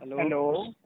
Hello. Hello.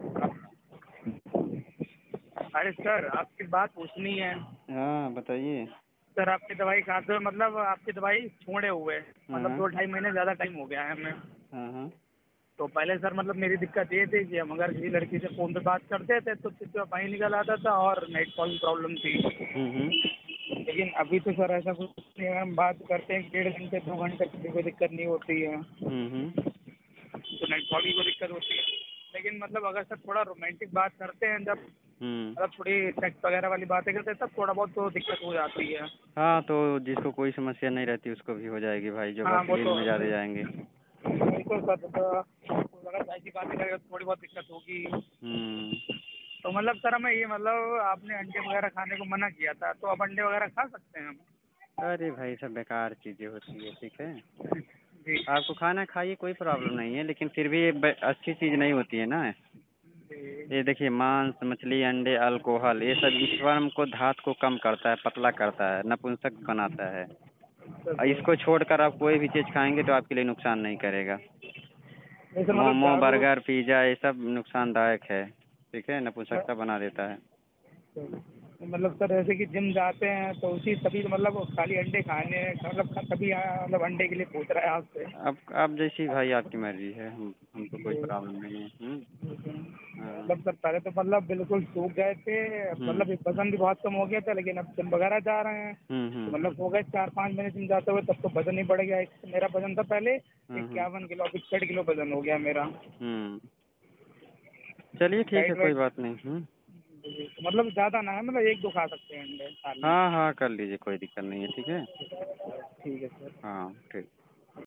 अरे sir, आपकी बात पूछनी है। हाँ बताइए। सर, आपकी दवाई खाते हुए मतलब आपकी दवाई छोड़े हुए मतलब हाँ 2-2.5 महीने ज़्यादा टाइम हो गया है हमें। हाँ हाँ। तो पहले सर मतलब मेरी दिक्कत ये थी कि हम अगर किसी लड़की से फ़ोन पे बात करते थे तो चिपचिपा पानी निकल आता था और नाइट कॉल प्रॉब्लम थी। हम्म। लेकिन अभी तो सर ऐसा कुछ नहीं है, हम बात करते हैं 1.5 घंटे 2 घंटे की कोई दिक्कत नहीं होती है। हम्म। तो नाइट कॉल की कोई दिक्कत होती है। लेकिन मतलब अगर सर थोड़ा रोमांटिक बात करते हैं जब हम्म। मतलब थोड़ी सेक्स वगैरह वाली बातें करते हैं तब थोड़ा बहुत तो दिक्कत हो जाती है। हाँ तो जिसको कोई समस्या नहीं रहती उसको भी हो जाएगी भाई, जब हाँ वो अश्लील तो में ज़्यादा जाएंगे। बिल्कुल सर, तो अगर चाय की बातें करें तो थोड़ी बहुत दिक्कत होगी। हम्म। तो मतलब सर हमें ये मतलब आपने अंडे वगैरह खाने को मना किया था, तो अब अंडे वगैरह खा सकते हैं हम? अरे भाई सब बेकार चीज़ें होती है, ठीक है। जी आपको खाना खाइए, कोई प्रॉब्लम नहीं है, लेकिन फिर भी ये अच्छी चीज़ नहीं होती है ना। जी ये देखिए, मांस मछली अंडे अल्कोहल ये सब स्पर्म को धात को कम करता है, पतला करता है, नपुंसक बनाता है। सर, और इसको छोड़कर आप कोई भी चीज़ खाएंगे तो आपके लिए नुकसान नहीं करेगा। नहीं सर मतलब मोमो जागरूक। बर्गर पिज़्ज़ा ये सब नुकसानदायक है, ठीक है, नपुंसकता बना देता है। मतलब सर जैसे कि जिम जाते हैं तो उसी तभी तो मतलब खाली अंडे खाने हैं, मतलब तभी मतलब अंडे के लिए पूछ रहा है आपसे। अब जैसी भाई आपकी मर्जी है, हमको कोई जी। प्रॉब्लम नहीं है। हाँ। मतलब सर पहले तो मतलब बिल्कुल सूख गए थे, हम्म मतलब ये वजन भी बहुत कम हो गया था, लेकिन अब जिम वगैरह जा रहे हैं तो हम्म। मतलब हो गए 4-5 महीने जिम जाते हुए, तब तो वजन ही बढ़ गया। मेरा वजन था पहले हम्म। 51 किलो, अब 61 किलो वजन हो गया मेरा। हम्म। चलिए ठीक है, डाइट कोई वाइट बात नहीं। तो मतलब ज़्यादा ना है, मतलब 1-2 खा सकते हैं अंडे साल में। हाँ हाँ कर लीजिए, कोई दिक्कत नहीं है, ठीक है। ठीक है सर। हाँ ठीक।